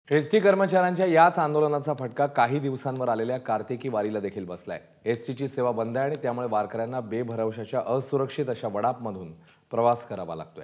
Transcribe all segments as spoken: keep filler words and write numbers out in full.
ST कर्मचाऱ्यांच्या याच आंदोलनाचा फटका काही दिवसांवर आलेल्या कार्तिकी वारीला देखील बसलाय। एसटीची सेवा बंद आहे आणि त्यामुळे वारकऱ्यांना बेभरवशाच्या असुरक्षित अशा वडापमधून प्रवास करावा लागतोय।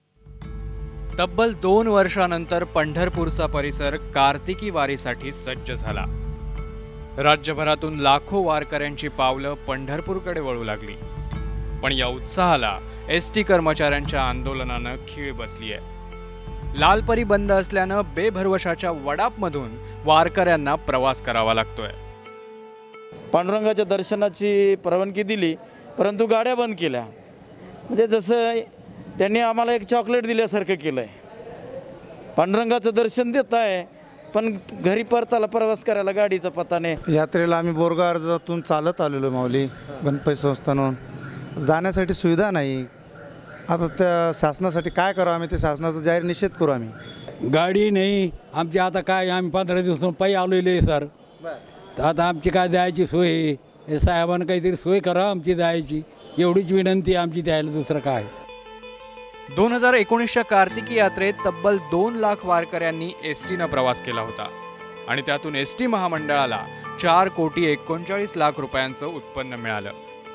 तब्बल दोन वर्षांनंतर पंढरपूरचा परिसर कार्तिकी वारीसाठी सज्ज झाला। राज्यभरातून लाखो वारकऱ्यांची पावलं पंढरपूरकडे वळू लागली। पण या उत्साहाला एसटी कर्मचाऱ्यांच्या आंदोलनानं खीळ बसली आहे। लालपरी बंद असल्यानं बेभरवशाच्या वडापमधून वारकऱ्यांना प्रवास करावा लागतोय। पांडुरंगाच्या दर्शनाची परवानगी दिली, परंतु गाड्या बंद केल्या। म्हणजे जसं त्यांनी आम्हाला एक चॉकलेट दिल्यासारखं केलंय। पांडुरंगाचं दर्शन देत आहे, पण घरी परताला प्रवास करायला गाडीचा पत्ता नाही। यात्रेला आम्ही बोरगाव अर्जातून चालत आलेलो माऊली गणपती संस्थानून, जाण्यासाठी सुविधा नाही। आता त्या शासनासाठी काय करावं, आम्ही ते शासनाचा जाहीर निषेध करू। आम्ही गाडी नाही आमची, आता काय आम्ही पंधरा दिवसांनी पायी आलेले सर। आता आमची काय द्यायची सोय आहे, साहेबांना काहीतरी सोय करा आमची द्यायची, एवढीच विनंती आमची द्यायला, दुसरं काय। दोन हजार एकोणीसच्या कार्तिकी यात्रेत तब्बल दोन लाख वारकऱ्यांनी एसटीनं प्रवास केला होता आणि त्यातून एसटी महामंडळाला चार कोटी एकोणचाळीस लाख रुपयांचं उत्पन्न मिळालं।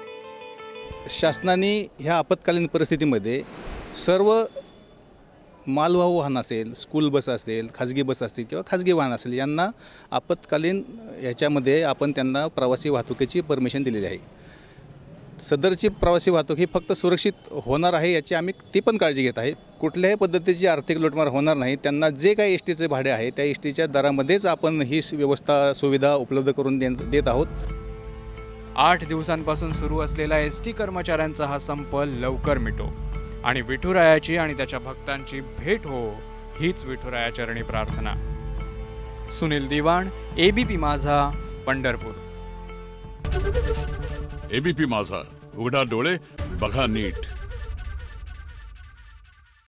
शासनाने ह्या आपत्कालीन परिस्थितीमध्ये सर्व मालवाहू वाहन असेल, स्कूल बस असेल, खाजगी बस असतील किंवा खाजगी वाहन असेल, यांना आपत्कालीन ह्याच्यामध्ये आपण त्यांना प्रवासी वाहतुकीची परमिशन दिलेली आहे। सदरची प्रवासी वाहतूक ही फक्त सुरक्षित होणार आहे याची आम्ही ती पण काळजी घेत आहे। कुठल्याही पद्धतीची आर्थिक लूटमार होणार नाही। त्यांना जे काही एस टीचे भाडे आहे त्या एस टीच्या दरामध्येच आपण ही व्यवस्था सुविधा उपलब्ध करून दे देत आहोत। आठ दिवसांपासून सुरू असलेला एसटी कर्मचाऱ्यांचा हा संप लवकर मिटो आणि विठुरायाची आणि त्याच्या भक्तांची भेट हो, हीच विठुराया चरणी प्रार्थना। सुनील दिवाण, एबीपी माझा, पंढरपूर। एबीपी माझा, उघडा डोळे बघा नीट।